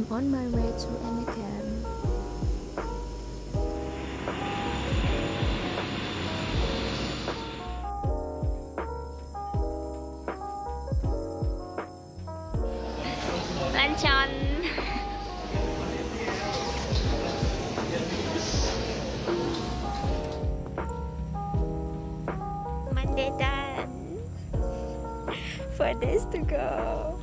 I'm on my way to Anaheim. Lanchan. Monday done. 4 days to go.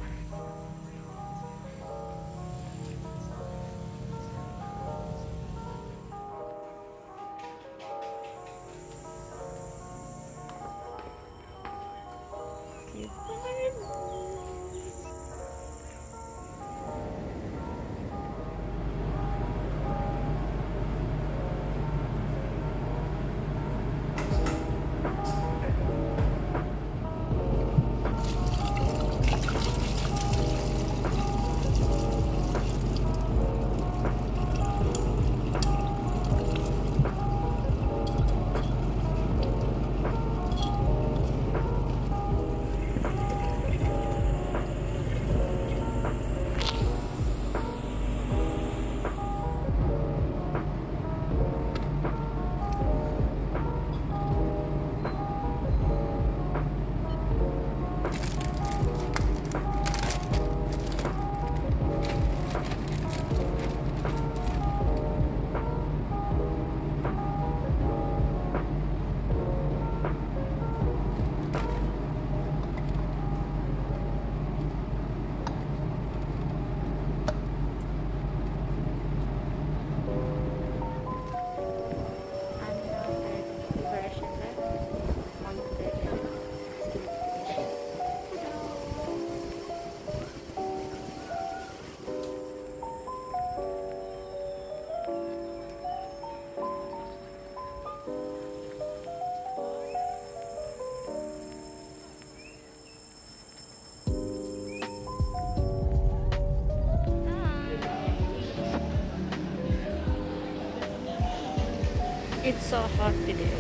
It's so hot today.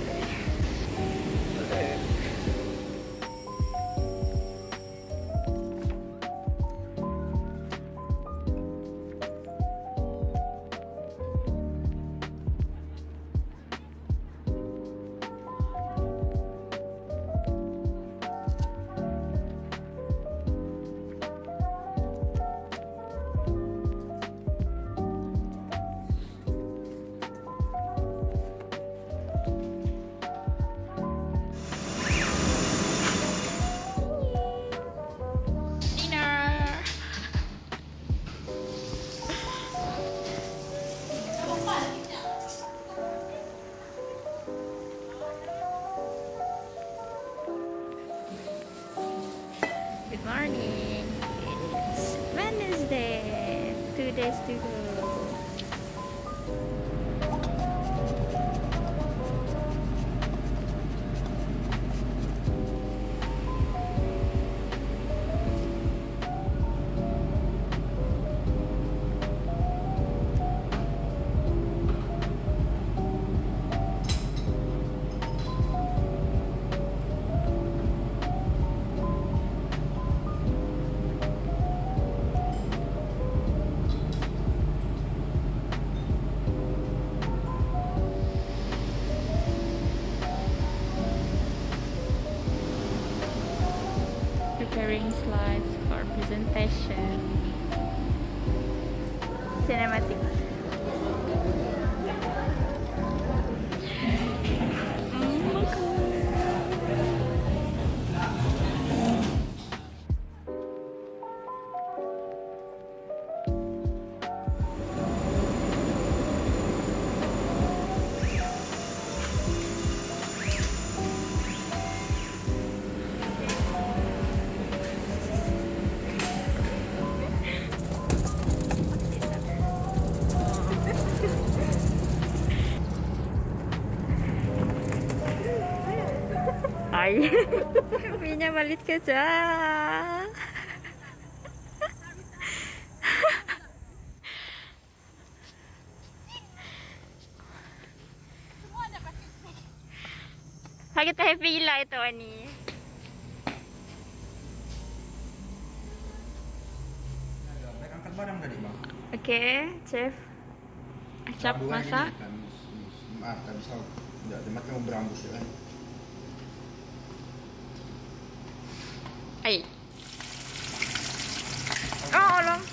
Good morning. It's Wednesday. 2 days to go. Preparing slides for presentation. Cinematic. Ay, Minya balit ka dyan. Bakit tayo pila ito, Ani? Angkat barang tadi, Bang. Oke, chef. Acap masak. Kan bisa tidak tempat kamu berambus ya kan. Ay. Oh, long.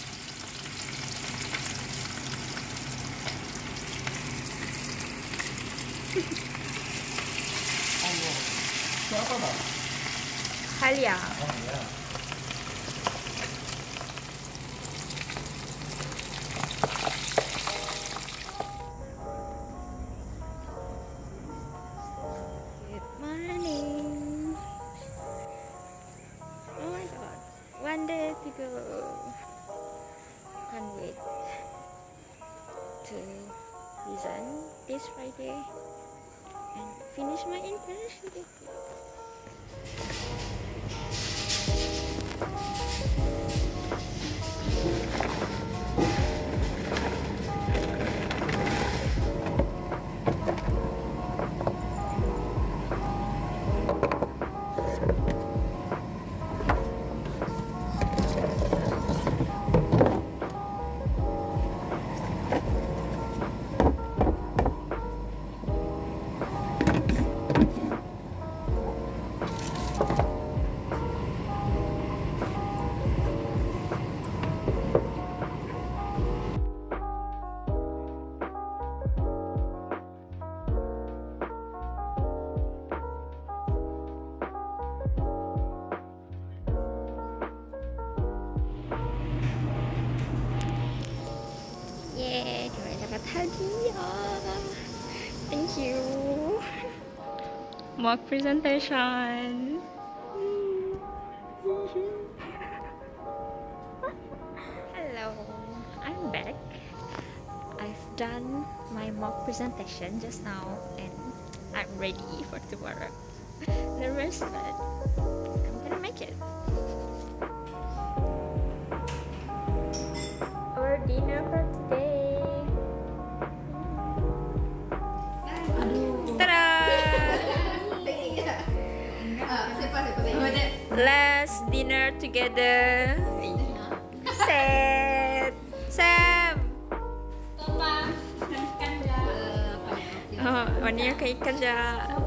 Allah. Siapa bang? Halia. Oh ya. Good morning. Oh my god. One day to go. Can't wait to resign this Friday and finish my internship. Yeay, gue dapat hadiah. Thank you. Mock presentation. Hello, I'm back. I've done my mock presentation just now and I'm ready for tomorrow. Nervous, but I'm gonna make it. Our dinner for today. Ta-da! Last dinner together. Sam. Oh, วันนี้เคยกันจะ